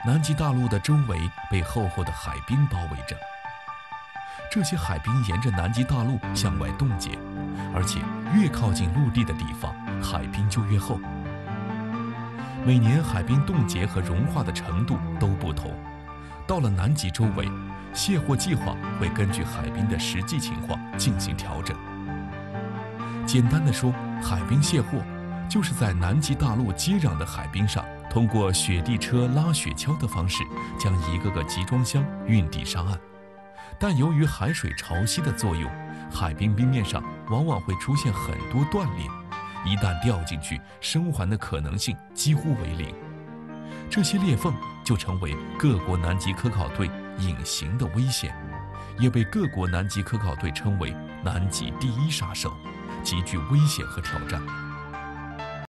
南极大陆的周围被厚厚的海冰包围着。这些海冰沿着南极大陆向外冻结，而且越靠近陆地的地方，海冰就越厚。每年海冰冻结和融化的程度都不同，到了南极周围，卸货计划会根据海冰的实际情况进行调整。简单的说，海冰卸货就是在南极大陆接壤的海冰上，通过雪地车拉雪橇的方式，将一个个集装箱运抵上岸。但由于海水潮汐的作用，海冰冰面上往往会出现很多断裂，一旦掉进去，生还的可能性几乎为零。这些裂缝就成为各国南极科考队隐形的危险，也被各国南极科考队称为南极第一杀手，极具危险和挑战。